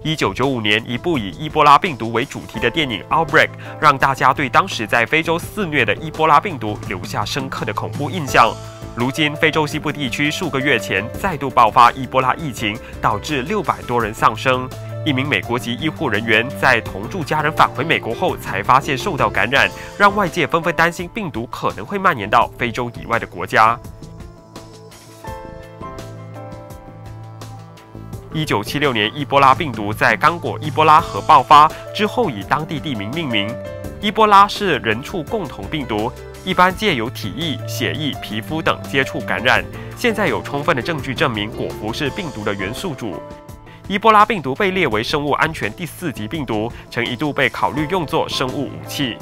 1995年，一部以伊波拉病毒为主题的电影《Outbreak》让大家对当时在非洲肆虐的伊波拉病毒留下深刻的恐怖印象。如今，非洲西部地区数个月前再度爆发伊波拉疫情，导致600多人丧生。一名美国籍医护人员在同住家人返回美国后，才发现受到感染，让外界纷纷担心病毒可能会蔓延到非洲以外的国家。1976年，伊波拉病毒在刚果伊波拉河爆发之后，以当地地名命名。伊波拉是人畜共同病毒，一般借由体液、血液、皮肤等接触感染。现在有充分的证据证明果蝠是病毒的元宿主。伊波拉病毒被列为生物安全第4级病毒，曾一度被考虑用作生物武器。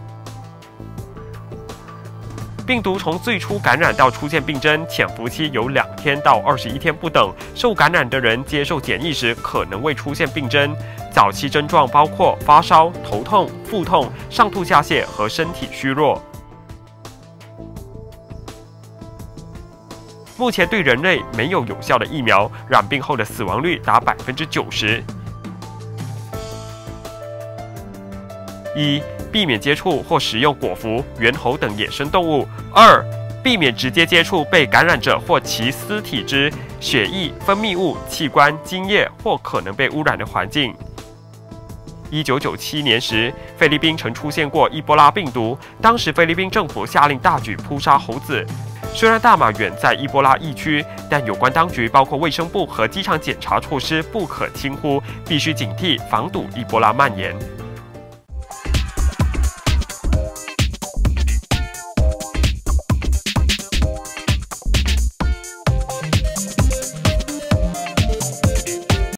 病毒从最初感染到出现病征，潜伏期有2天到21天不等。受感染的人接受检疫时可能未出现病征，早期症状包括发烧、头痛、腹痛、上吐下泻和身体虚弱。目前对人类没有有效的疫苗，染病后的死亡率达90%。1. 避免接触或食用果蝠、猿猴等野生动物。2. 避免直接接触被感染者或其丝体之血液、分泌物、器官、精液或可能被污染的环境。1997年时，菲律宾曾出现过伊波拉病毒，当时菲律宾政府下令大举扑杀猴子。虽然大马远在伊波拉疫区，但有关当局包括卫生部和机场检查措施不可轻忽，必须警惕防堵伊波拉蔓延。